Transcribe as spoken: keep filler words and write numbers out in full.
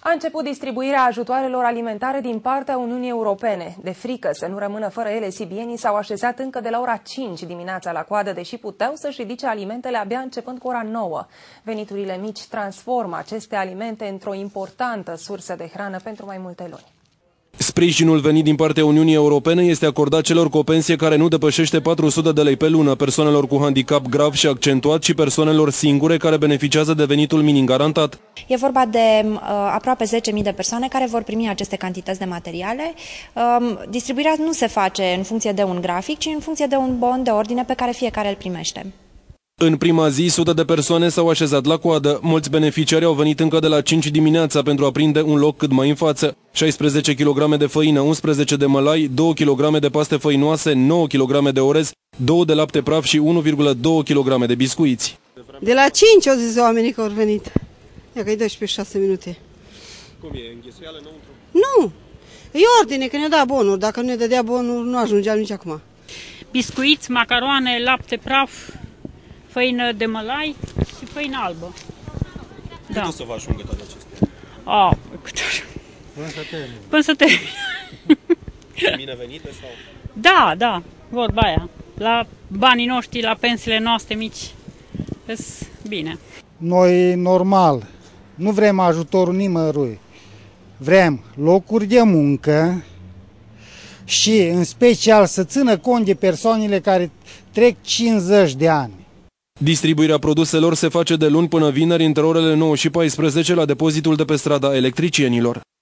A început distribuirea ajutoarelor alimentare din partea Uniunii Europene. De frică să nu rămână fără ele, sibienii s-au așezat încă de la ora cinci dimineața la coadă, deși puteau să-și ridice alimentele abia începând cu ora nouă. Veniturile mici transformă aceste alimente într-o importantă sursă de hrană pentru mai multe luni. Sprijinul venit din partea Uniunii Europene este acordat celor cu o pensie care nu depășește patru sute de lei pe lună, persoanelor cu handicap grav și accentuat și persoanelor singure care beneficiază de venitul minim garantat. E vorba de uh, aproape zece mii de persoane care vor primi aceste cantități de materiale. Uh, distribuirea nu se face în funcție de un grafic, ci în funcție de un bon de ordine pe care fiecare îl primește. În prima zi, sute de persoane s-au așezat la coadă. Mulți beneficiari au venit încă de la cinci dimineața pentru a prinde un loc cât mai în față. șaisprezece kilograme de făină, unsprezece de mălai, două kilograme de paste făinoase, nouă kilograme de orez, două de lapte praf și unu virgulă doi kilograme de biscuiți. De la cinci au zis oamenii că au venit. Ia că-i doisprezece șase minute. Cum e? Înghesuială înăuntru? Nu! E ordine că ne-a dat bonuri. Dacă nu ne dădea bonuri, nu ajungeam nici acum. Biscuiți, macaroane, lapte praf, făină de mălai și făină albă. Cât Da. o să vă ajungă toate acestea? A, cât Până să termine. Până să termine. Bine venite sau? Da, da, vorba aia. La banii noștri, la pensiile noastre mici, îs bine. Noi, normal, nu vrem ajutorul nimănui. Vrem locuri de muncă și, în special, să țină cont de persoanele care trec cincizeci de ani. Distribuirea produselor se face de luni până vineri între orele nouă și paisprezece la depozitul de pe strada Electricienilor.